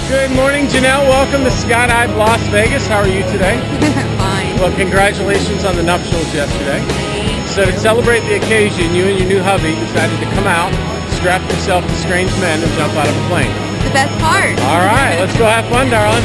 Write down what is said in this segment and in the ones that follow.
Good morning, Janelle. Welcome to Skydive Las Vegas. How are you today? Fine. Well, congratulations on the nuptials yesterday. So to celebrate the occasion, you and your new hubby decided to come out, strap yourself to strange men, and jump out of a plane. The best part. All right, let's go have fun, darling.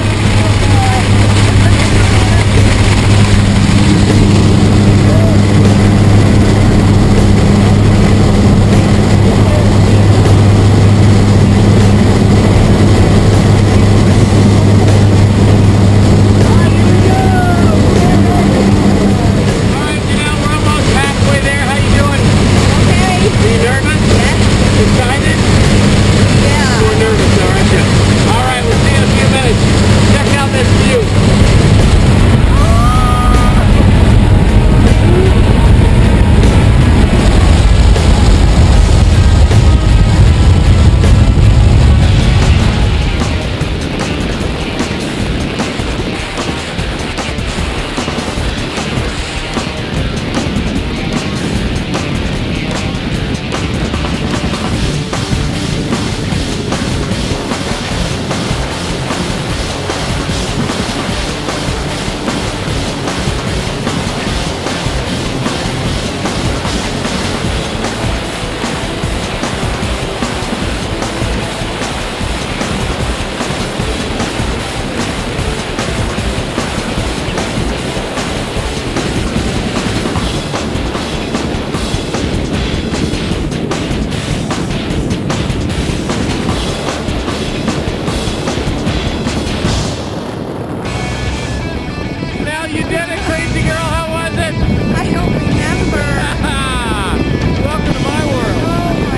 You did it, crazy girl. How was it? I don't remember. Welcome to my world. Oh my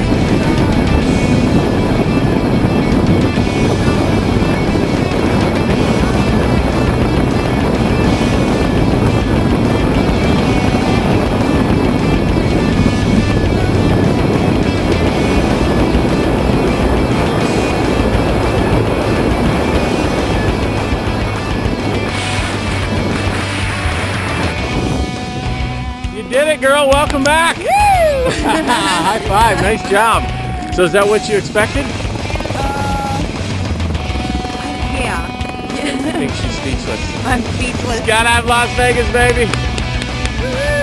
You did it, girl. Welcome back. High five. Nice job. So is that what you expected? Yeah. I think she's speechless. I'm speechless. Skydive Las Vegas, baby.